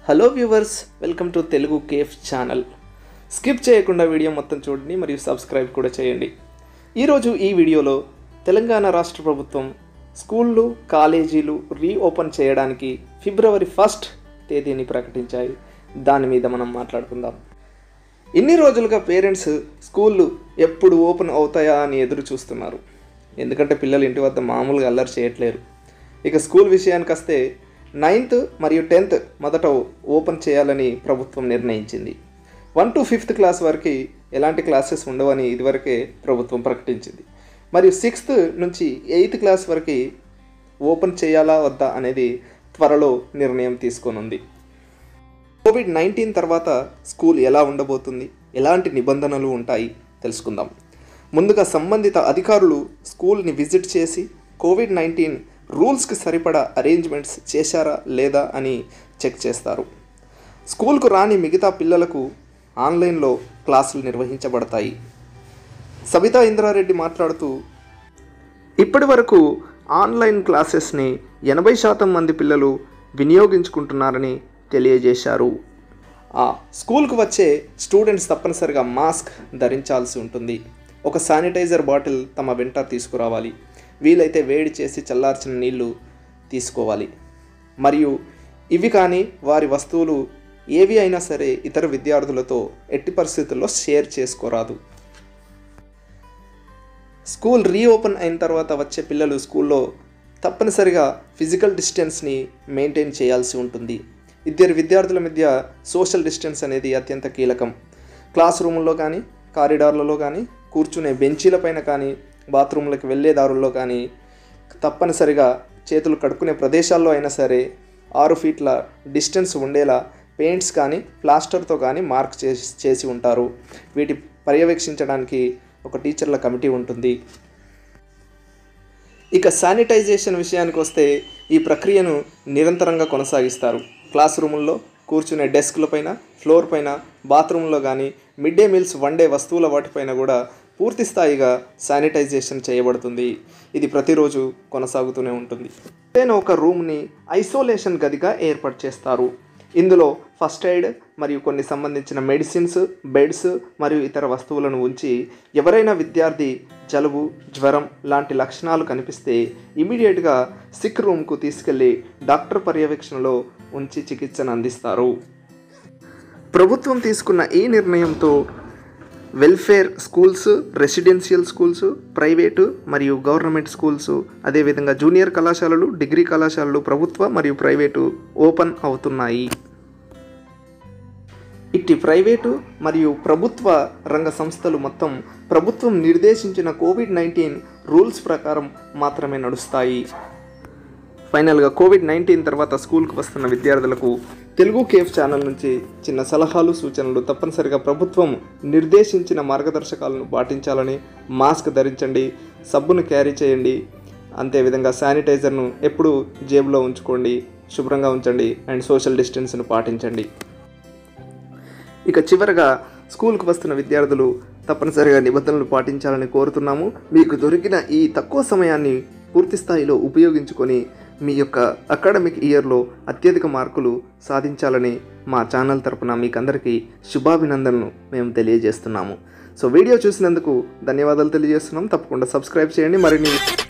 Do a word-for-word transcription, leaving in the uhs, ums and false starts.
Hello viewers, welcome to Telugu cafe channel. Skip చేయకుండా video మొత్తం చూడండి మరియు సబ్స్క్రైబ్ కూడా చేయండి. ఈరోజు ఈ వీడియోలో తెలంగాణ రాష్ట్ర ప్రభుత్వం స్కూళ్ళు కాలేజీలు రీఓపెన్ చేయడానికి ఫిబ్రవరి ఫస్ట్ తేదీని ప్రకటించాయి. దాని మీద మనం మాట్లాడుకుందాం. ఇన్ని రోజులుగా పేరెంట్స్ స్కూళ్ళు ఎప్పుడు ఓపెన్ అవుతాయా అని ఎదురు చూస్తున్నారు. ఎందుకంటే పిల్లలు ఇంటి వద్ద మామూలుగా అల్లరి చేయట్లేరు. ఇక స్కూల్ విషయానికి వస్తే నైన్త్ మరియు టెన్త్ మొదట ఓపెన్ చేయాలని ప్రభుత్వం నిర్ణయించింది. వన్ టు ఫిఫ్త్ క్లాస్ వరకు ఎలాంటి క్లాసెస్ ఉండవని ఇదివరకే ప్రభుత్వం ప్రకటించింది. మరియు సిక్స్త్ నుంచి ఎయిత్ క్లాస్ వరకు ఓపెన్ చేయాలా వద్దా అనేది త్వరలో నిర్ణయం తీసుకోనుంది. కోవిడ్ నైన్టీన్ తర్వాత స్కూల్ ఎలా ఉండబోతుంది, ఎలాంటి నిబంధనలు ఉంటాయి తెలుసుకుందాం. ముందుగా సంబంధిత అధికారులు స్కూల్ని విజిట్ చేసి కోవిడ్ నైన్టీన్ రూల్స్కి సరిపడా అరేంజ్మెంట్స్ చేశారా లేదా అని చెక్ చేస్తారు. స్కూల్కు రాని మిగతా పిల్లలకు ఆన్లైన్లో క్లాసులు నిర్వహించబడతాయి. సబితా ఇంద్రా రెడ్డి మాట్లాడుతూ, ఇప్పటి వరకు ఆన్లైన్ క్లాసెస్ని ఎనభై శాతం మంది పిల్లలు వినియోగించుకుంటున్నారని తెలియజేశారు. ఆ స్కూల్కు వచ్చే స్టూడెంట్స్ తప్పనిసరిగా మాస్క్ ధరించాల్సి ఉంటుంది. ఒక శానిటైజర్ బాటిల్ తమ వెంట తీసుకురావాలి. వీలైతే వేడి చేసి చల్లార్చిన నీళ్లు తీసుకోవాలి. మరియు ఇవి కానీ వారి వస్తువులు ఏవి అయినా సరే ఇతర విద్యార్థులతో ఎట్టి పరిస్థితుల్లో షేర్ చేసుకోరాదు. స్కూల్ రీఓపెన్ అయిన తర్వాత వచ్చే పిల్లలు స్కూల్లో తప్పనిసరిగా ఫిజికల్ డిస్టెన్స్ని మెయింటైన్ చేయాల్సి ఉంటుంది. ఇద్దరు విద్యార్థుల మధ్య సోషల్ డిస్టెన్స్ అనేది అత్యంత కీలకం. క్లాస్ రూముల్లో కానీ, కారిడార్లలో కానీ, కూర్చునే బెంచీలపైన కానీ, బాత్రూంలకు వెళ్ళే దారుల్లో కానీ తప్పనిసరిగా చేతులు కడుక్కునే ప్రదేశాల్లో అయినా సరే ఆరు ఫీట్ల డిస్టెన్స్ ఉండేలా పెయింట్స్ కానీ ప్లాస్టర్తో కానీ మార్క్ చేసి చేసి ఉంటారు. వీటి పర్యవేక్షించడానికి ఒక టీచర్ల కమిటీ ఉంటుంది. ఇక శానిటైజేషన్ విషయానికి వస్తే ఈ ప్రక్రియను నిరంతరంగా కొనసాగిస్తారు. క్లాస్ రూముల్లో, కూర్చునే డెస్క్ల పైన, ఫ్లోర్ పైన, బాత్రూంలో కానీ, మిడ్ డే మీల్స్ వండే వస్తువుల వాటిపైన కూడా పూర్తి స్థాయిగా శానిటైజేషన్ చేయబడుతుంది. ఇది ప్రతిరోజు కొనసాగుతూనే ఉంటుంది. ఏదైనా ఒక రూమ్ని ఐసోలేషన్ గదిగా ఏర్పాటు చేస్తారు. ఇందులో ఫస్ట్ ఎయిడ్ మరియు కొన్ని సంబంధించిన మెడిసిన్స్, బెడ్స్ మరియు ఇతర వస్తువులను ఉంచి ఎవరైనా విద్యార్థి జలుబు, జ్వరం లాంటి లక్షణాలు కనిపిస్తే ఇమీడియట్గా సిక్ రూమ్కు తీసుకెళ్లి డాక్టర్ పర్యవేక్షణలో ఉంచి చికిత్సను అందిస్తారు. ప్రభుత్వం తీసుకున్న ఈ నిర్ణయంతో welfare schools, residential schools, private మరియు గవర్నమెంట్ స్కూల్స్, అదేవిధంగా జూనియర్ కళాశాలలు, డిగ్రీ కళాశాలలు ప్రభుత్వ మరియు ప్రైవేటు ఓపెన్ అవుతున్నాయి. ఇట్టి ప్రైవేటు మరియు ప్రభుత్వ రంగ సంస్థలు మొత్తం ప్రభుత్వం నిర్దేశించిన కోవిడ్ నైన్టీన్ రూల్స్ ప్రకారం మాత్రమే నడుస్తాయి. ఫైనల్గా కోవిడ్ నైన్టీన్ తర్వాత స్కూల్కి వస్తున్న విద్యార్థులకు తెలుగు కేఫ్ ఛానల్ నుంచి చిన్న సలహాలు, సూచనలు. తప్పనిసరిగా ప్రభుత్వం నిర్దేశించిన మార్గదర్శకాలను పాటించాలని, మాస్క్ ధరించండి, సబ్బును క్యారీ చేయండి, అంతేవిధంగా శానిటైజర్ను ఎప్పుడూ జేబులో ఉంచుకోండి, శుభ్రంగా ఉంచండి అండ్ సోషల్ డిస్టెన్స్ను పాటించండి. ఇక చివరగా స్కూల్కి వస్తున్న విద్యార్థులు తప్పనిసరిగా నిబంధనలు పాటించాలని కోరుతున్నాము. మీకు దొరికిన ఈ తక్కువ సమయాన్ని పూర్తి స్థాయిలో ఉపయోగించుకొని మీ యొక్క అకాడమిక్ ఇయర్లో అత్యధిక మార్కులు సాధించాలని మా ఛానల్ తరపున మీకందరికీ శుభాభినందనలు మేము తెలియజేస్తున్నాము. సో వీడియో చూసినందుకు ధన్యవాదాలు తెలియజేస్తున్నాం. తప్పకుండా సబ్స్క్రైబ్ చేయండి. మరిన్ని